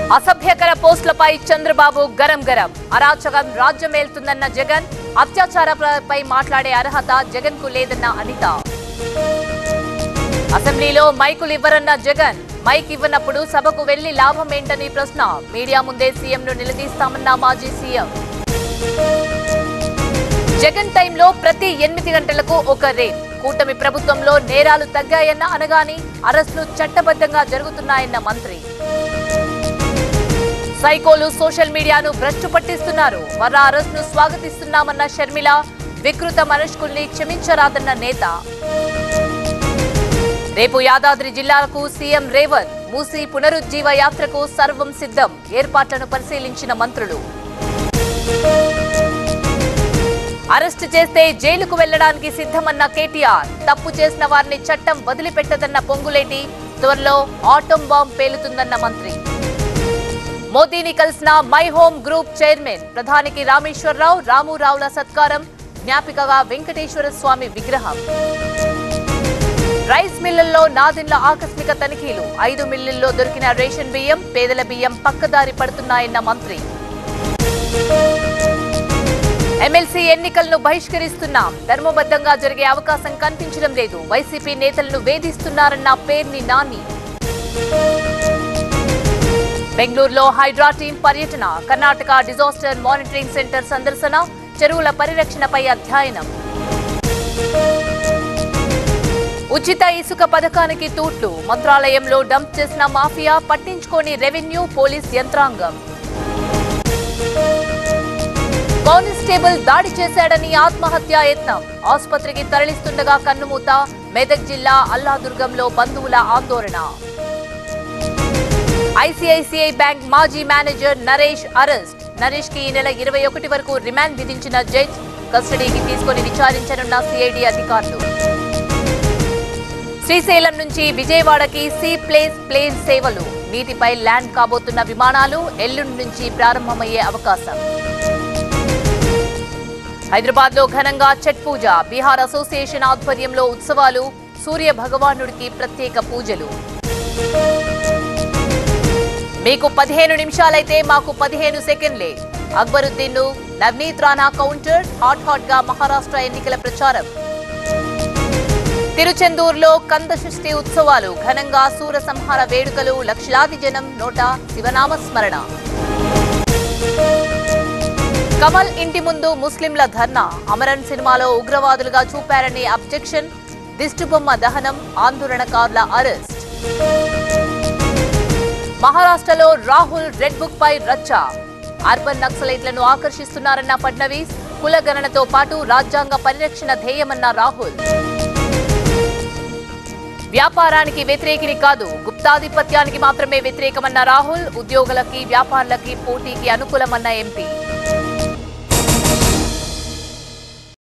అసభ్యకర పోస్టులపై చంద్రబాబు గరం గరం. అరాచకం రాజ్యమేలుతుందన్న జగన్. అత్యాచారాలపై మాట్లాడే అర్హత జగన్ కు లేదన్న అనిత. అసెంబ్లీలో మైకులు ఇవ్వరన్న జగన్. మైక్ ఇవ్వనప్పుడు సభకు వెళ్లి లాభం ఏంటని ప్రశ్న. మీడియా ముందే సీఎంను నిలదీస్తామన్న మాజీ సీఎం. జగన్ టైంలో ప్రతి 8 గంటలకు ఒక రేప్. కూటమి ప్రభుత్వంలో నేరాలు తగ్గాయన్న అనగాని అరెస్టులు చట్టబద్ధంగా జరుగుతున్నాయన్న మంత్రి. సైకోలు సోషల్ మీడియాను భ్రష్టు పట్టిస్తున్నారు. వర్ర అరెస్టును స్వాగతిస్తున్నామన్న షర్మిల. వికృత మనస్కుల్ని క్షమించరాదన్న నేత. రేపు యాదాద్రి జిల్లాలకు సీఎం రేవంత్. మూసీ పునరుజ్జీవ యాత్రకు సర్వం సిద్ధం. ఏర్పాట్లను పరిశీలించిన మంత్రులు. అరెస్టు చేస్తే జైలుకు వెళ్లడానికి సిద్ధమన్న కేటీఆర్. తప్పు చేసిన వారిని చట్టం వదిలిపెట్టదన్న పొంగులేటి. త్వరలో ఆటం బాంబ్ పేలుతుందన్న మంత్రి. మోదీని కలిసిన మై హోమ్ గ్రూప్ చైర్మన్. ప్రధానికి రామేశ్వరరావు, రామురావుల సత్కారం. జ్ఞాపికగా వెంకటేశ్వర స్వామి విగ్రహం. రైస్ మిల్లుల్లో నాదిండ్ల ఆకస్మిక తనిఖీలు. 5 మిల్లుల్లో దొరికిన రేషన్ బియ్యం, పేదల బియ్యం పక్కదారి పడుతున్నాయన్న మంత్రి. ఎమ్మెల్సీ ఎన్నికలను బహిష్కరిస్తున్నాం. ధర్మబద్ధంగా జరిగే అవకాశం కనిపించడం లేదు. వైసీపీ నేతలను వేధిస్తున్నారన్న పేర్ని నాని. బెంగళూరులో హైడ్రా టీం పర్యటన. కర్ణాటక డిజాస్టర్ మానిటరింగ్ సెంటర్ సందర్శన. చెరువుల పరిరక్షణపై అధ్యయనం. ఉచిత ఇసుక పథకానికి తూట్లు. మంత్రాలయంలో డంప్ చేసిన మాఫియా. పట్టించుకోని రెవెన్యూ, పోలీస్ యంత్రాంగం. కానిస్టేబుల్ దాడి చేశాడని ఆత్మహత్యా యత్నం. ఆసుపత్రికి తరలిస్తుండగా కన్నుమూత. మెదక్ జిల్లా అల్లాదుర్గంలో బంధువుల ఆందోళన. ఐసీఐసీఐ బ్యాంక్ మాజీ మేనేజర్ నరేష్ అరెస్ట్. నరేష్ కి ఈ నెల 21 వరకు రిమాండ్ విధించిన జడ్జ్. కస్టడీకి తీసుకుని విచారించనున్న సిఐడి అధికారులు. శ్రీశైలం నుంచి విజయవాడకి సీ ప్లేన్ సేవలు. నీటిపై ల్యాండ్ కాబోతున్న విమానాలు ఎల్లుండి నుంచి ప్రారంభమయ్యే అవకాశం. హైదరాబాద్ లో ఘనంగా ఛట్ పూజ. బీహార్ అసోసియేషన్ ఆధ్వర్యంలో ఉత్సవాలు. సూర్య భగవానుడికి ప్రత్యేక పూజలు. మీకు 15 నిమిషాలైతే మాకు 15 సెకండ్లే. అక్బరుద్దీన్ ను నవనీత్ రాణా కౌంటర్. హాట్ గా మహారాష్ట్ర ఎన్నికల ప్రచారం. తిరుచెందూరులో కందషష్ఠి ఉత్సవాలు. ఘనంగా సూర సంహార వేడుకలు. లక్షలాది జనం నోట శివనామ స్మరణ. కమల్ ఇంటి ముందు ముస్లింల ధర్నా. అమరన్ సినిమాలో ఉగ్రవాదులుగా చూపారని అబ్జెక్షన్. దిష్టిబొమ్మ దహనం. ఆందోళనకారుల అరెస్ట్. మహారాష్ట్రలో రాహుల్ రెడ్ బుక్ పై రచ్చ. అర్బన్ నక్సలైట్లను ఆకర్షిస్తున్నారన్న ఫడ్నవీస్. కులగణనతో పాటు రాజ్యాంగ పరిరక్షణ ధ్యేయమన్న రాహుల్. వ్యాపారానికి వ్యతిరేకిని కాదు, గుప్తాధిపత్యానికి మాత్రమే వ్యతిరేకమన్న రాహుల్. ఉద్యోగులకి, వ్యాపారులకి పోటీకి అనుకూలమన్న ఎంపీ.